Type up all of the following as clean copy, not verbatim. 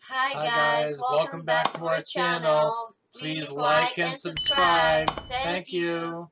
Hi Hi guys, guys, welcome back to our channel. Please like and subscribe. Thank you.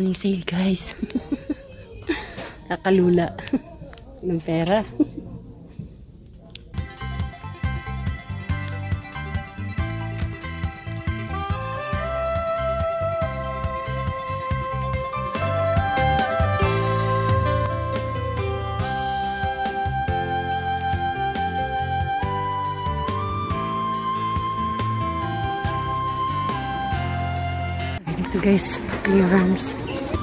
Daming sale, guys. Kakalula ng pera. Ito guys, clearance.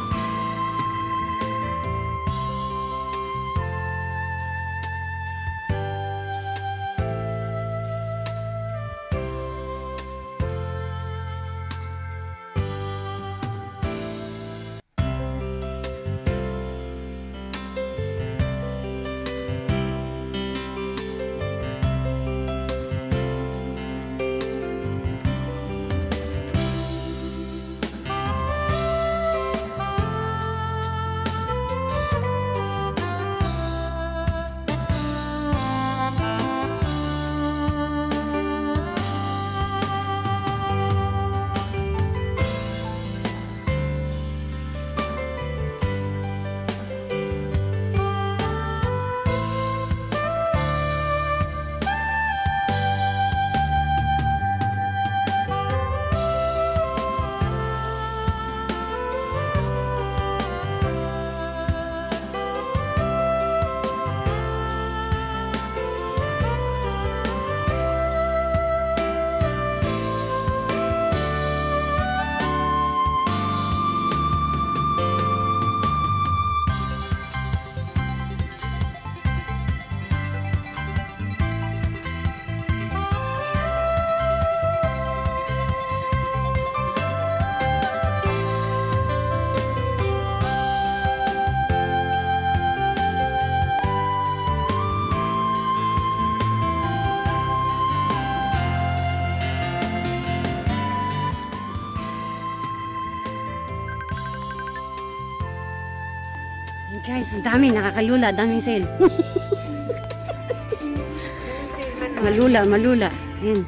Guys, ang dami, nakakalula, daming sale. Malula. Ayan.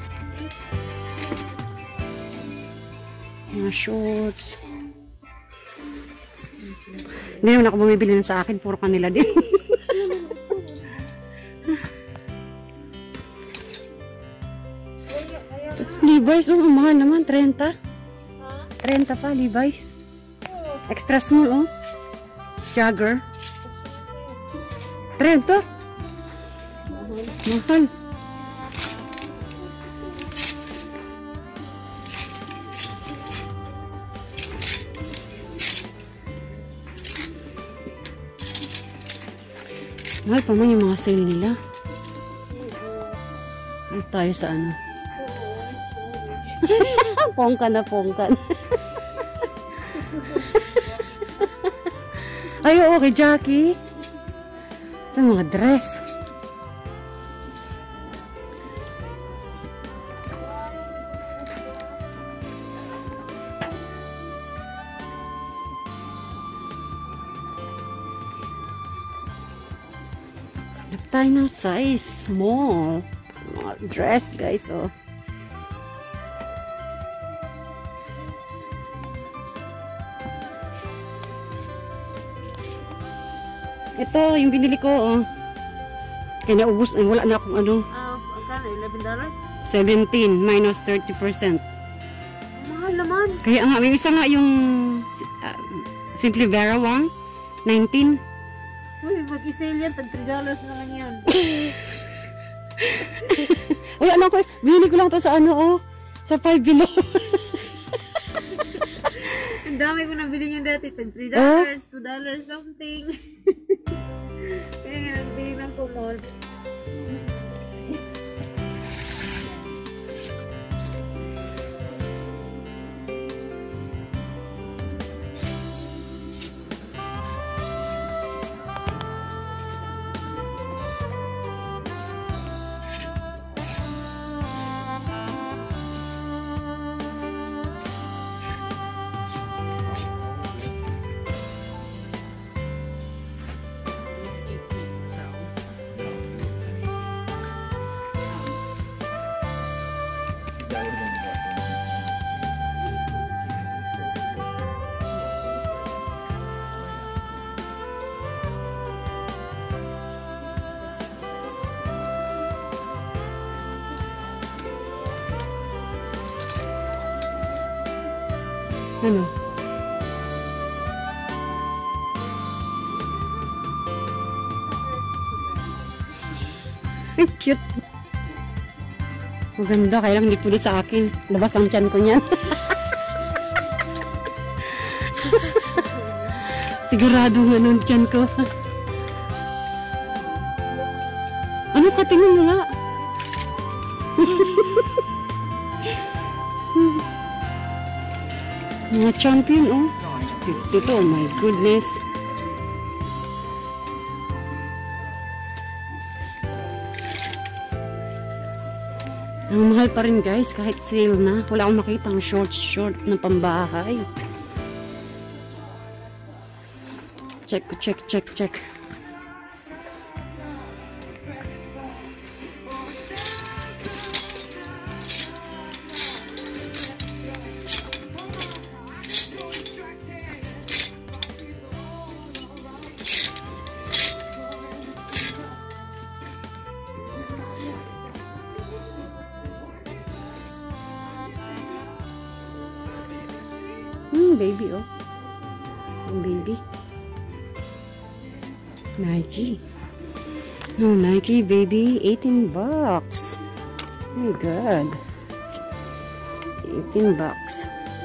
Mga shorts. Hindi naman ako bumibili na sa akin, puro kanila din. Levi's, oh, mahal naman, 30. 30 pa, Levi's. Extra small, oh. Jagger. 30. Mahal. Mahal pa man yung mga sale nila. Ay, tayo sa ano. Pongkan na pongkan. Ay, oo, kay Jackie. Sa mga dress. Hanap tayo ng size small. Mga dress, guys, oh. Ito, yung binili ko, oh. Kaya naubos, wala na akong ano. $11? 17 minus 30%. Mahal naman. Kaya nga, may isa nga yung Simply Vera Wang, 19. Uy, mag-isale yan, tag $3 naman yan. Uy, ano ko, binili ko lang to sa ano, oh. Sa 5 below. Ang dami ko nabili niyan dati, tag $3, $2 something. Kaya nga, nagbili ng kumol. Ano? Ay, cute. Maganda, kaya lang hindi pwede sa akin. Labas ang tiyan ko niyan. Sigurado nga nun tiyan ko. Ano ka? Tingnan mo nga. Mga champion, oh. Ito, oh my goodness. Ang mahal pa rin guys, kahit sale na. Wala akong makita ang short na pambahay. Check. Baby, oh. Baby. Nike. Oh, Nike, baby. 18 bucks. Oh my God. 18 bucks.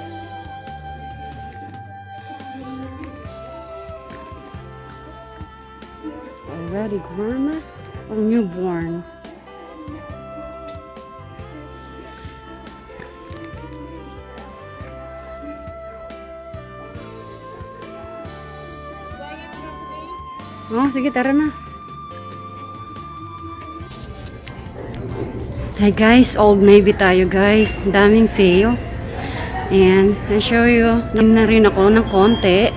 Already grown or newborn? Oh, sige, tara na. Hi guys, Old Navy tayo guys. Daming sale. And I show you. Na rin ako ng konti.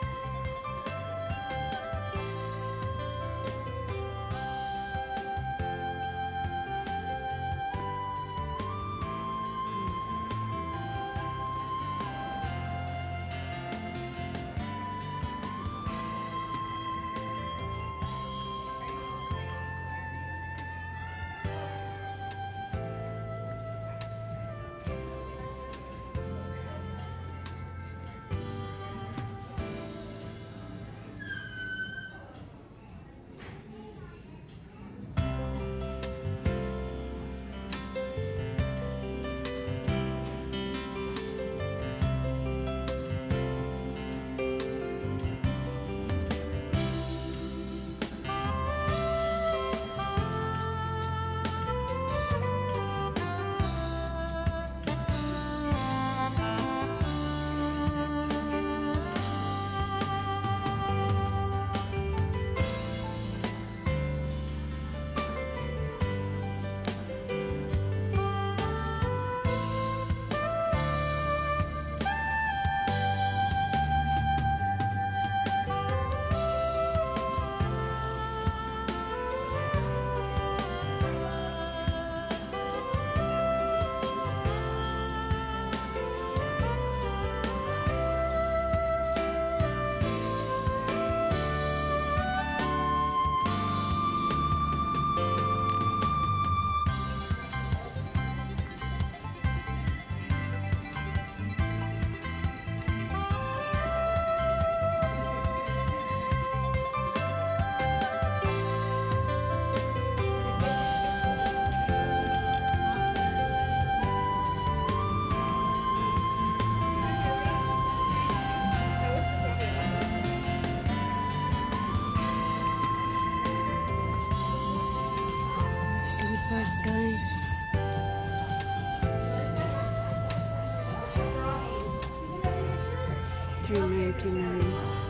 Slippers, guys. $3.99.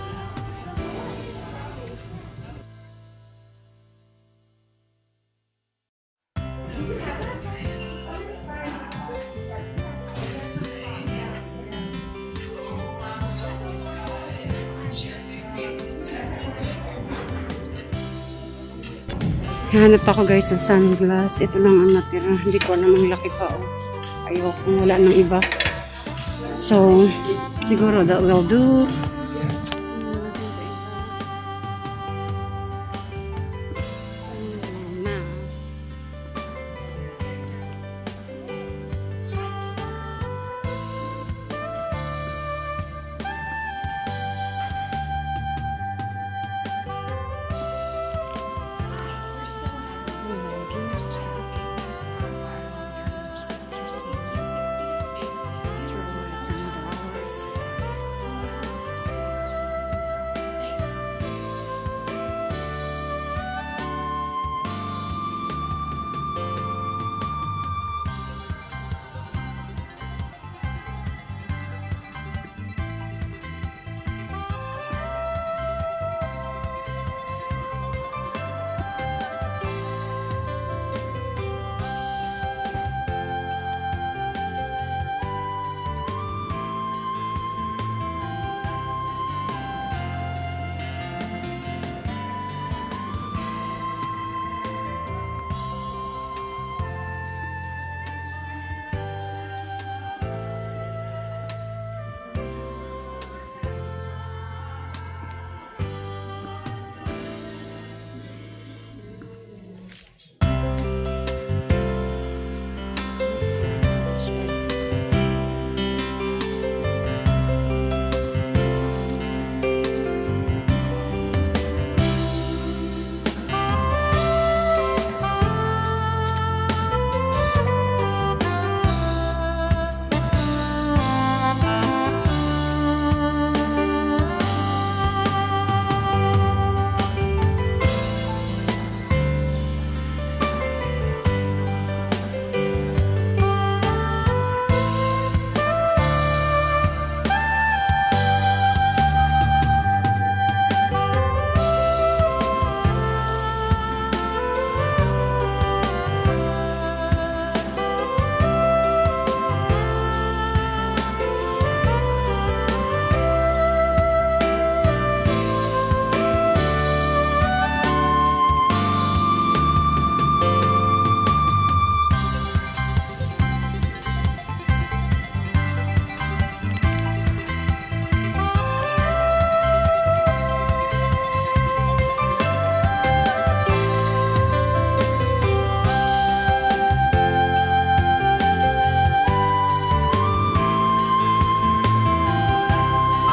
Hanap ako guys ng sunglass. Ito lang ang natira. Hindi ko alam ang laki pa. Oh. Ayoko, wala nang iba. So, siguro that will do.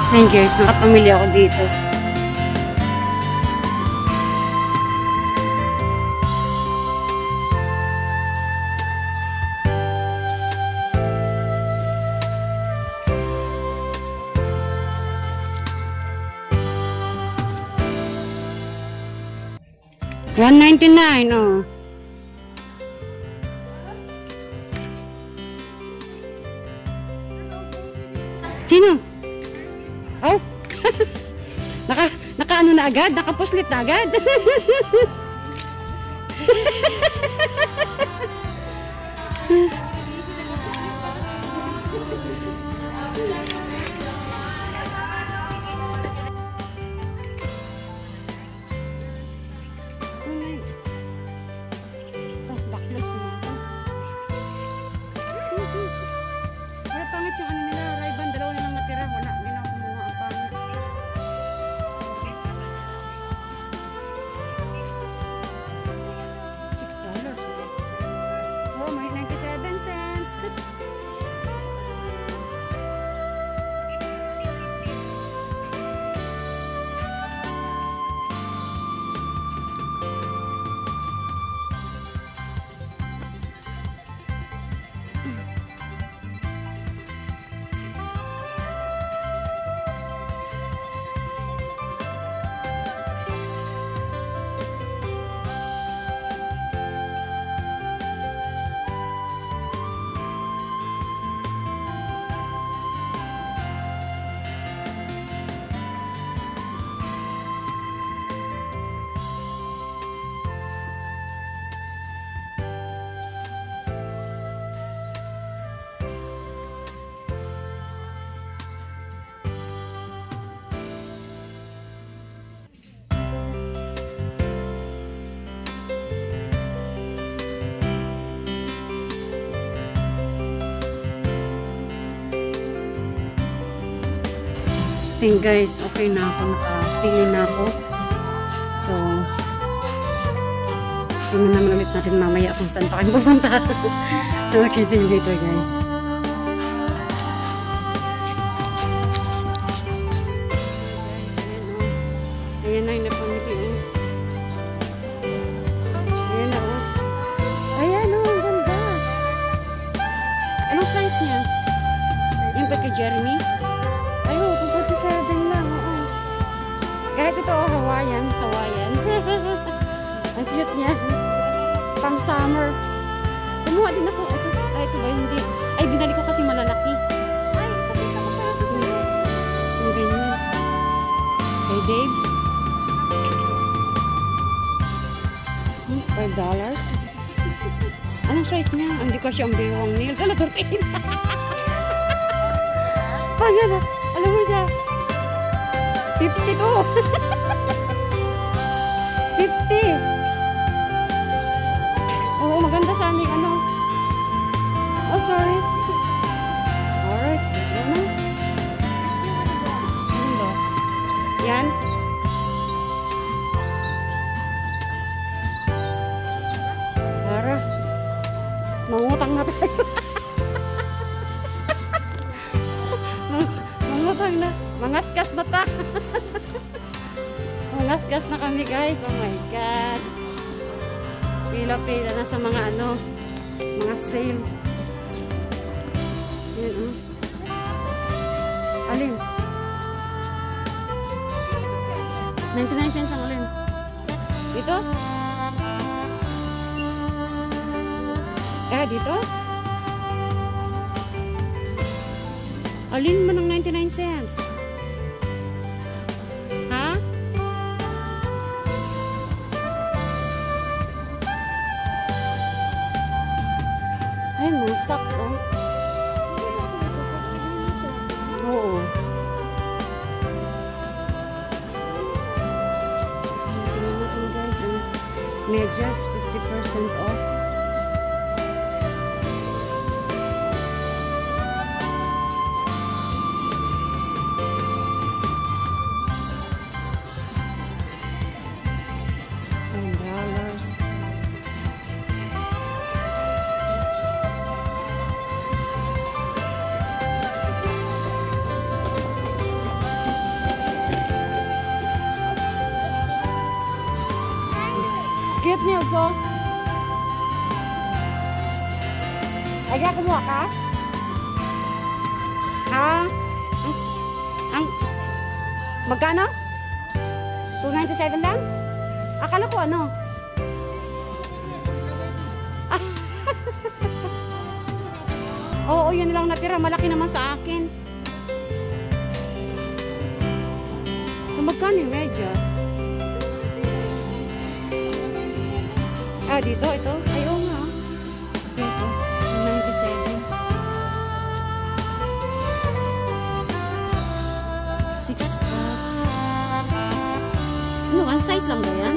Ayun guys, nakapamilya ako dito. $199, oh. Sino? Oh. Naka ano na agad? Nakapuslit na agad? think guys, okay na ako. Nakapili na ako. So, tingnan naman ulit natin mamaya kung saan pa kayo pupunta. Okay, see you later guys. Ayan na yung napamili. Ayan na oh. Ayan oh, ang ganda. Anong size niya? Yung pa kay Jeremy? Ayun, 247 lang. Oo. Kahit ito oh, Hawaiian. Hawaiian. Ang cute niya. Pang summer. Kumuha din ako. Ito ba? Hindi. Ay, binali ko kasi malalaki. Ay, kapita ko pa. Ang ganyan. Hey, Dave. $5. Anong size niya? Hindi ko siya ang biwang nails. Ala, 13. Ayan na. Alam mo siya. 50 to. 50. Oo, maganda sa aming ano. Oh, sorry. Alright. Let's go na. Ano ba? Yan. Para. Mangutang na tayo. Mangutang na. Mangaskas na ta. Mangaskas na kami guys. Oh my God. Pila-pila na sa mga ano. Mga sale. Yan oh. Alin? 99 cents ang alin. Dito? Dito? Alin mo ng 99 cents? Ha? Ay, mga socks, oh. Oo. Tingnan natin, guys. Medyas, 50% off. Cute niya, so. Ay, kumuha ka? Ah, magkano? 297 lang? Akala ko ano? Ah. Oo, yun lang natira. Malaki naman sa akin. So, magkano yung medyas? Ah, dito, ito. Ayaw nga. Ito, 97. 6 packs. Ano, one size lang ba yan?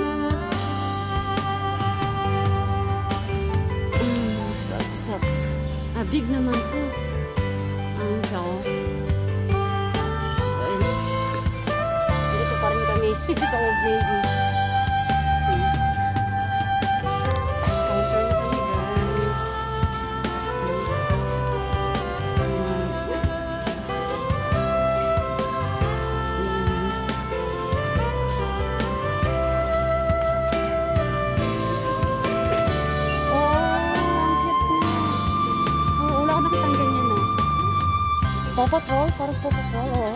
Sucks. Ah, big naman to. Ang kao. So, dito pa rin kami sa Old Navy. Paw Patrol? Parang Paw Patrol, oo.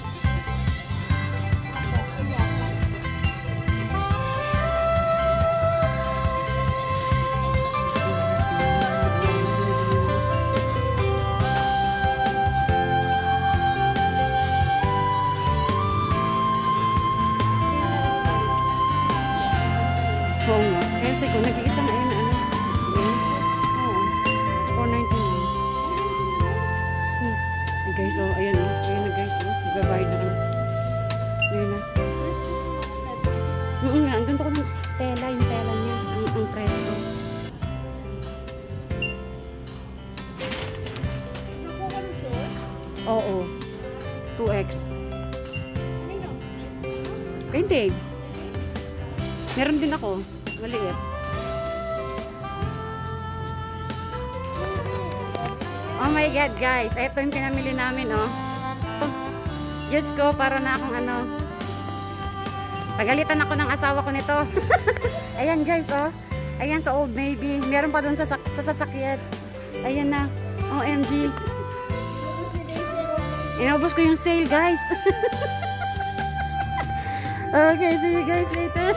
Oo nga. Kasi kung nag-iisa na yun na ano. Oo. 499. Guys, oh, ayan oh. Ayan na guys, oh. Nagbabayad na kami. Ayan na. Nga, ang ganda ko ng tela, yung tela niya. Ang preso. Oo. 2X. Hindi. Meron din ako. Maliit. Oh my God, guys. Ito yung pinamili namin, oh. Diyos ko, para na akong ano. Pagalitan ako ng asawa ko nito. Ayan, guys, oh. Ayan sa Old Navy. Meron pa dun sa sasakyan. Ayan na. OMG. Inubos ko yung sale, guys. Okay, see you guys later.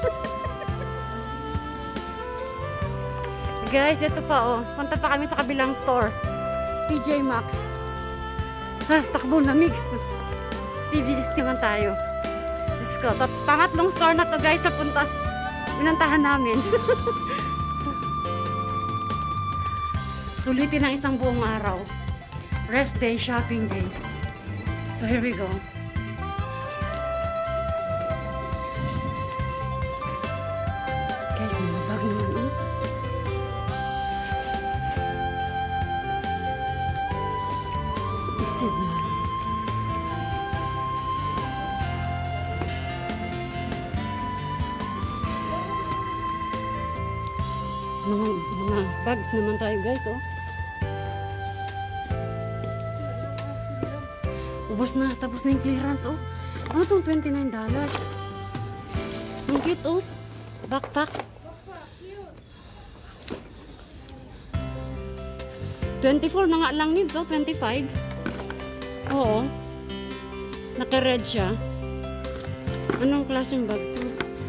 Guys, ito pa, oh. Punta pa kami sa kabilang store. TJ Maxx. Ah, takbo, lamig. TV naman tayo. Diyos ko, pangatlong store na to, guys, na pinuntahan namin. Sulitin ng isang buong araw. Rest day, shopping day. So, here we go. Guys, may bag naman, oh. Still na. Mga bags naman tayo, guys, oh. Ubos na, tapos na yung clearance, oh. Ano itong $29? Ang cute, oh. Backpack. 24 na nga lang nils, oh. 25. Oo. Naka-red siya. Anong klaseng bag to?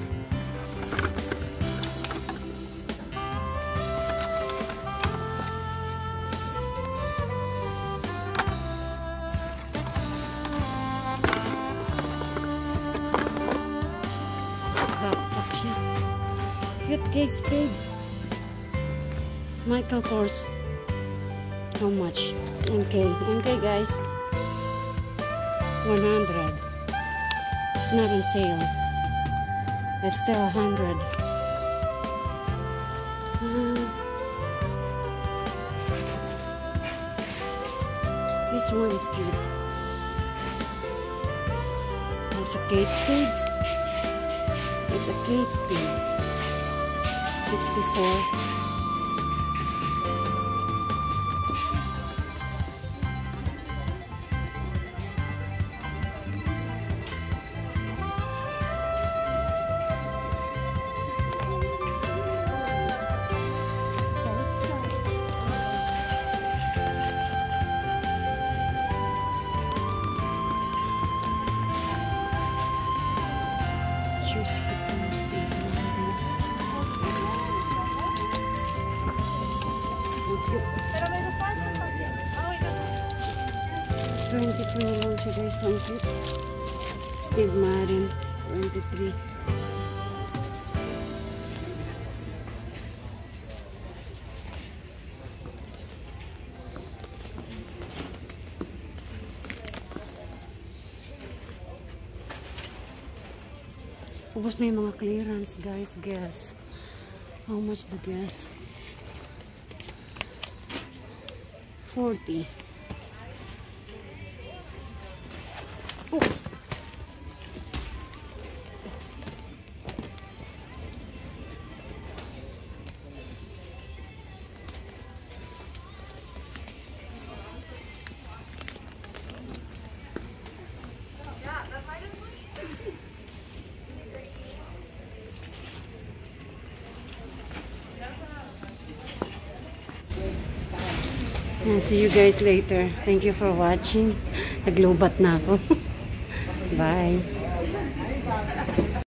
Backpack siya. Cute Kate Spade. Michael Kors. How much? MK. MK, guys. 100. It's not on sale. It's still 100. This one is cute. It's a Kate Spade. It's a Kate Spade. 64. $22 na lang siya guys. Ang cute. Steve Madden. $23. Ubus na yung mga clearance guys. Guess. How much the guess? 40. Oops. See you guys later. Thank you for watching. Naglubat na ako. Bye.